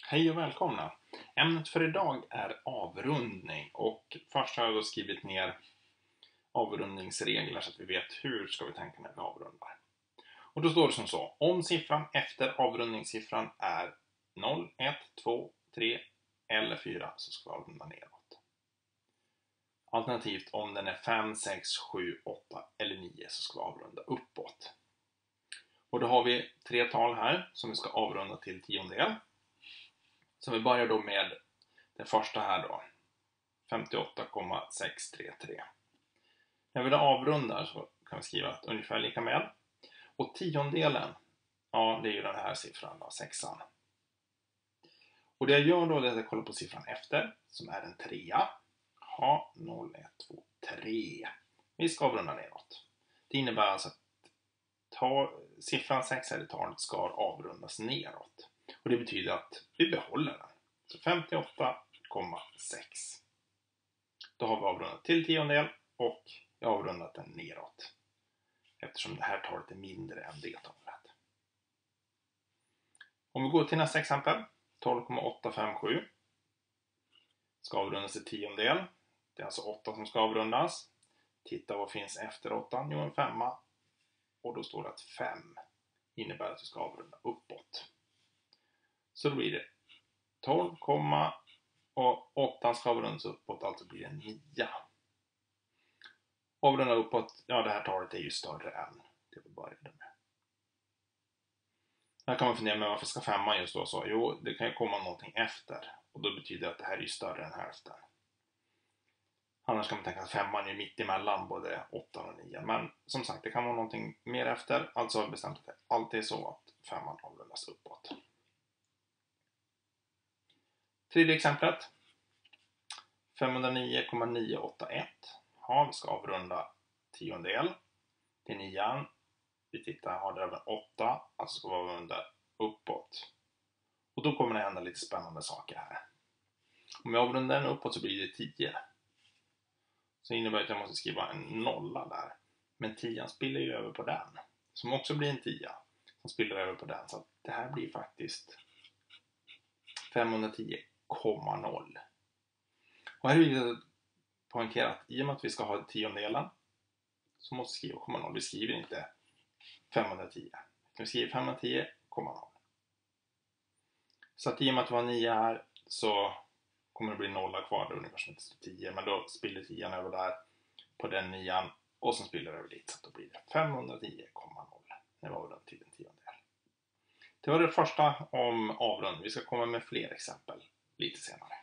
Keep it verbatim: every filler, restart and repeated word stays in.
Hej och välkomna! Ämnet för idag är avrundning och först har jag då skrivit ner avrundningsregler så att vi vet hur ska vi tänka när vi avrundar. Och då står det som så: om siffran efter avrundningssiffran är noll, ett, två, tre eller fyra så ska vi avrunda neråt. Alternativt om den är fem, sex, sju, åtta eller nio så ska vi avrunda uppåt. Och då har vi tre tal här som vi ska avrunda till tiondel. Så vi börjar då med den första här då, femtioåtta komma sex tre tre. När vi då avrundar så kan vi skriva att ungefär lika med. Och tiondelen, ja det är ju den här siffran då, sexan. Och det jag gör då är att jag kollar på siffran efter, som är en trea. Ja, noll, ett, två, tre. Vi ska avrunda neråt. Det innebär alltså att ta, siffran sex här i talet ska avrundas neråt. Och det betyder att vi behåller den. Så femtioåtta komma sex. Då har vi avrundat till tiondel och jag har avrundat den neråt. Eftersom det här talet är mindre än det talet. Om vi går till nästa exempel. tolv komma åtta fem sju. Ska avrundas till tiondel. Det är alltså åtta som ska avrundas. Titta vad finns efter åtta. Jo, en femma. Och då står det att fem innebär att vi ska avrunda uppåt. Så då blir det tolv, och åtta ska avrundas uppåt, alltså blir det nio. Avrunda uppåt, ja det här talet är ju större än det vi började med. Här kan man fundera med varför ska femman just då så? Jo, det kan ju komma någonting efter. Och då betyder det att det här är ju större än hälften. Annars kan man tänka att femman är mitt emellan både åtta och nio. Men som sagt, det kan vara någonting mer efter. Alltså har vi bestämt att det alltid är så att femman avrundas uppåt. Tredje exemplet. femhundranio komma nio åtta ett. Ja, vi ska avrunda tiondel till nian. Vi tittar, har det över åtta. Alltså ska vi avrunda uppåt. Och då kommer det hända lite spännande saker här. Om jag avrundar den uppåt så blir det tio. Så innebär det att jag måste skriva en nolla där. Men tian spiller ju över på den. Som också blir en tia. Som spiller över på den. Så att det här blir faktiskt femhundratio komma noll. Och här vill jag poängtera att i och med att vi ska ha tiondelen så måste vi skriva komma noll. Vi skriver inte femhundratio. Vi skriver femhundratio komma noll. Så att i och med att vi har nio här så kommer det bli nolla kvar då, ungefär som det står tio. Men då spiller tian över där på den nian och sen spiller det över dit. Så då blir det femhundratio komma noll när vi avrundar till en tiondel. Det var det första om avrundning. Vi ska komma med fler exempel lite senare.